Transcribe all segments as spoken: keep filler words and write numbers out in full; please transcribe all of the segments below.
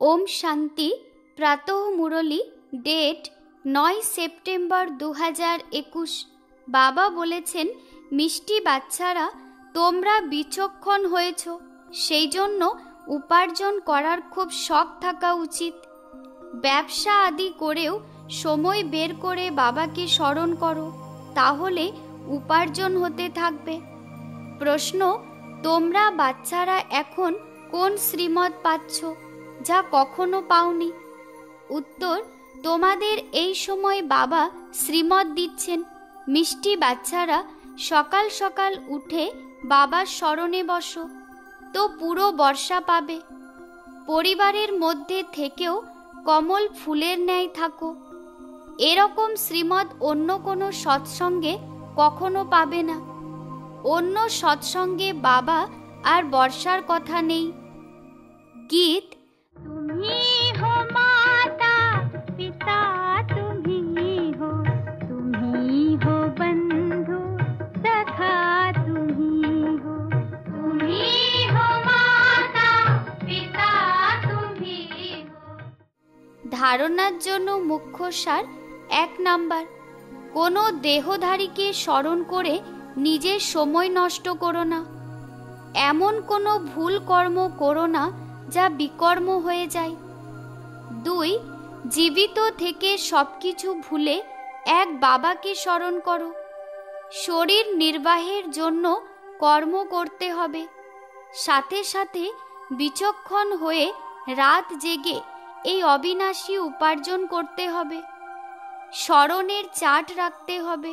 ওম শান্তি। প্রাতঃ মুরলী, ডেট নয় সেপ্টেম্বর দু হাজার একুশ। বাবা বলেছেন, মিষ্টি বাচ্চারা, তোমরা বিচক্ষণ হয়েছ, সেই জন্য উপার্জন করার খুব শখ থাকা উচিত। ব্যবসা আদি করেও সময় বের করে বাবাকে স্মরণ করো, তাহলে উপার্জন হতে থাকবে। প্রশ্ন, তোমরা বাচ্চারা এখন কোন শ্রীমত পাচ্ছ যা কখনো পাওনি? উত্তর, তোমাদের এই সময় বাবা শ্রীমত দিচ্ছেন। মিষ্টি বাচ্চারা, সকাল সকাল উঠে বাবার স্মরণে বসো, তো পুরো বর্ষা পাবে। পরিবারের মধ্যে থেকেও কমল ফুলের ন্যায় থাকো। এরকম শ্রীমত অন্য কোনো সৎসঙ্গে কখনো পাবে না। অন্য সৎসঙ্গে বাবা আর বর্ষার কথা নেই। গীত, তুমি হো মাতা পিতা, তুমি হো, তুমি হো বন্ধু সখা, তুমি হো, তুমি হো মাতা পিতা, তুমি হো। ধারণার জন্য মুখ্য সার এক নাম্বার, কোনো দেহধারীকে স্মরণ করে নিজের সময় নষ্ট করো না। এমন কোনো ভুল কর্ম করো না যা বিকর্ম হয়ে যায়। দুই, জীবিত থেকে সবকিছু ভুলে এক বাবাকে স্মরণ করো। শরীর নির্বাহের জন্য কর্ম করতে হবে, সাথে সাথে বিচক্ষণ হয়ে রাত জেগে এই অবিনাশী উপার্জন করতে হবে। স্মরণের চাট রাখতে হবে।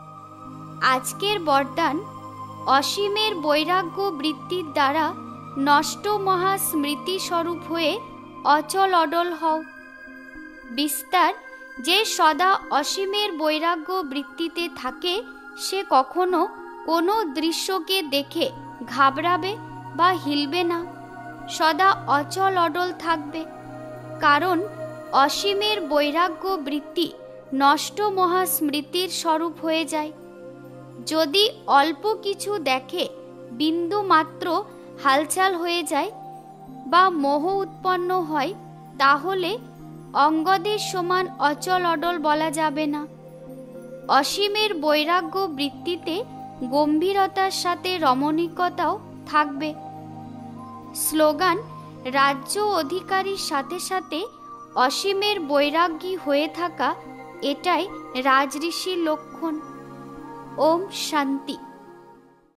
আজকের বরদান, অসীমের বৈরাগ্য বৃত্তির দ্বারা নষ্ট মহা স্মৃতি স্বরূপ হয়ে অচল অডল হও। বিস্তার, যে সদা অসীমের বৈরাগ্য বৃত্তিতে থাকে সে কখনো কোনো দৃশ্যকে দেখে ঘাবড়াবে বা হিলবে না, সদা অচল অডল থাকবে। কারণ অসীমের বৈরাগ্য বৃত্তি নষ্ট মহা স্মৃতির স্বরূপ হয়ে যায়। যদি অল্প কিছু দেখে বিন্দু মাত্র হালচাল হয়ে যায় বা মোহ উৎপন্ন হয়, তাহলে অঙ্গদের সমান অচল অডল বলা যাবে না। অসীমের বৈরাগ্য বৃত্তিতে গম্ভীরতার সাথে রমণীকতাও থাকবে। স্লোগান, রাজ্য অধিকারীর সাথে সাথে অসীমের বৈরাগ্যী হয়ে থাকা, এটাই রাজঋষির লক্ষণ। ওম শান্তি।